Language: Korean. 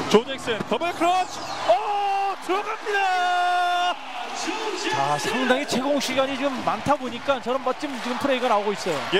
조 잭슨 더블 크러치. 들어갑니다. 자, 상당히 제공 시간이 좀 많다 보니까 저런 멋진 지금 플레이가 나오고 있어요.